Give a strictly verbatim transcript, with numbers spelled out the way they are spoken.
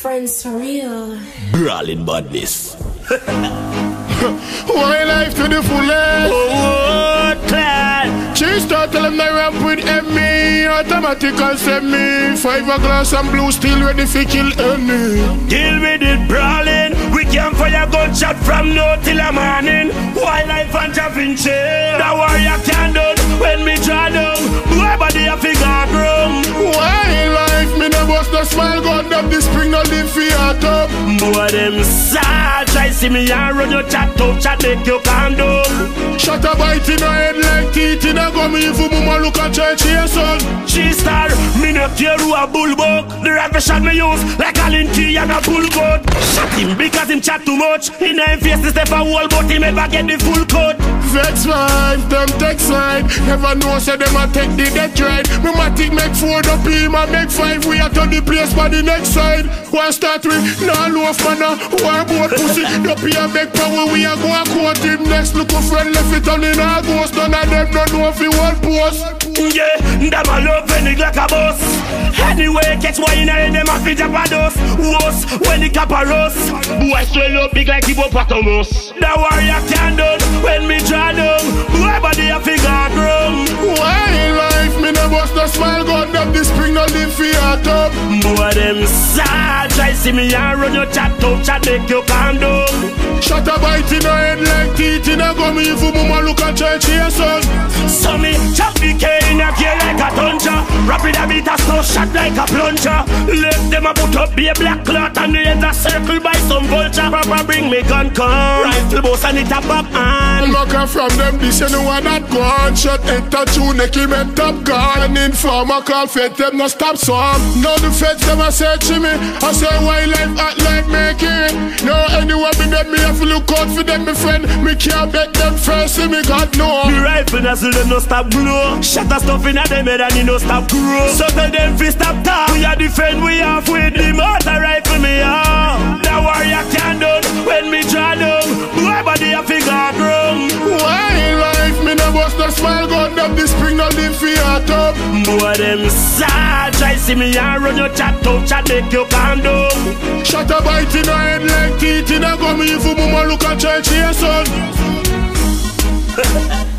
Frenz for real. Brawling badness. Why life to the fullest? Oh, Clyde. She start telling me ramp with Emmy. Automatic and send me five a glass and blue still ready for kill any. Deal with it, brawling. We can fire gunshot from now till the morning. Wildlife and Jah Vinci. The warrior can done when me draw down. Boy body a figure groom. Why life me no bust no smile gun up the spring no live for your top. Boy them sad. Try see me and run your chat out, chat make you calm down. Shut a bite in her head like teeth in a gum. If you mama look at church here son. She star, me no care who a bullbuck. The rifle shot me use like a linky and a bull goat. Shot him because him chat too much. He name face the step a wall but he never get the full cut. Vex wife, them take side. Never know say them a take the death ride. Me matic make four up him and make five. We a turn the place for the next side. One start with nah loaf manna. One boat pussy. Up here make power we a go a quote him. Next look a friend left it on in a ghost. None of them don't know if he want post. Yeah, them a love when it like a boss. Anyway, catch why in a head them a fit up a dust. Worse when the cap a rust. Boy swell up big like hippopotamus. The warrior can done when me draw down. Boy body a figure groom. Why life me no bust no smile gun up the spring no live for your top. Boy them sad. Try see me and run your chat out, chat make you calm down. Shut a bite in her head like teeth in a gum. If you mama look at church here son. So me chop the K in a gear like a thunder. Rapid a beat a slow shot like a plunger. Let them a put up be a black cloth and the ends a circle by some vulture. Papa bring me gun come. Rifle boss and it a back hand. Look up from them this you know what that gone. Shot enter two neck him and top gun. And informer call fed them no stop song. Now the feds them a search me. I say why life act like making. No anywhere me them me have to look out for them my friend. Me can't bet them first see me God no. The rifle dazzle them no stop blow. Shot a stuff in a them head and he no stop grow. So tell them fi stop talk. We a defend we off with the motor rifle me off. The warrior can done when me draw down. Boy body a figure groom. Why life me no bust no smile gun up the spring no live for your top. Boy them sad. Try see me and run your chat out, chat make you calm down. Shut a bite in her head like teeth in a gum. If you mama look at church here son.